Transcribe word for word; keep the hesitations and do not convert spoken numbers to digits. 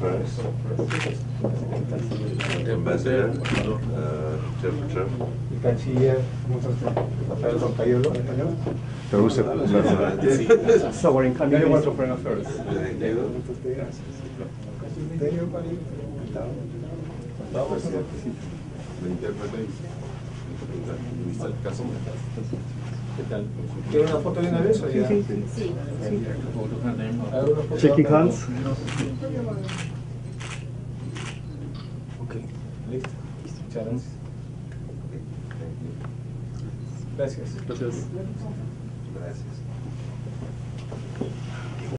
Press, Ambassador, uh, Chef, Chef. El canciller, ¿cómo está usted? Rafael Roncayolo, español. Traduce. Sovereign Medio Candidate. Ministro Foreign Affairs. Bienvenido. Tenio, Pali, encantado. Encantado, presidente. La intérprete. Vista el caso. ¿Qué tal? ¿Quiere una foto de una vez o ya? Sí, Sí. Hago una foto Shaking acá. hands. Ok, listo. Muchas gracias. Gracias. Gracias. Gracias.